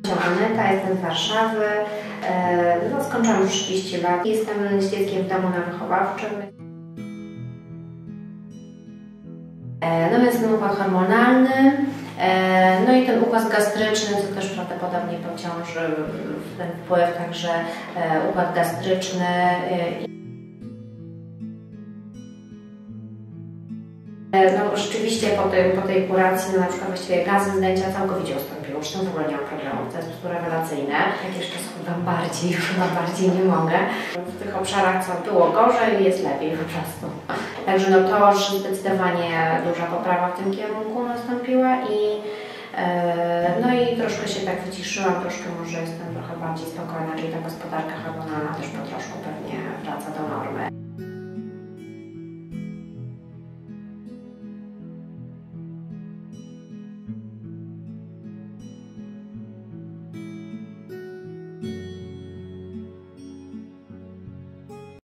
Aneta, jestem z Warszawy, skończyłam już 30 lat. Jestem z dzieckiem w domu na wychowawczym. Jest ten układ hormonalny, i ten układ gastryczny, co też prawdopodobnie pociąży ten wpływ, także układ gastryczny. Rzeczywiście po tej kuracji, na przykład właściwie gazy z dęcia całkowicie ustąpiło, już w ogóle nie mam problemu, to jest po prostu rewelacyjne. Jak jeszcze schudam bardziej, już chyba bardziej nie mogę. W tych obszarach, co było gorzej, jest lepiej po prostu. Także to już zdecydowanie duża poprawa w tym kierunku nastąpiła i troszkę się tak wyciszyłam, troszkę może jestem trochę bardziej spokojna, czyli ta gospodarka hormonalna też po troszku pewnie wraca do normy.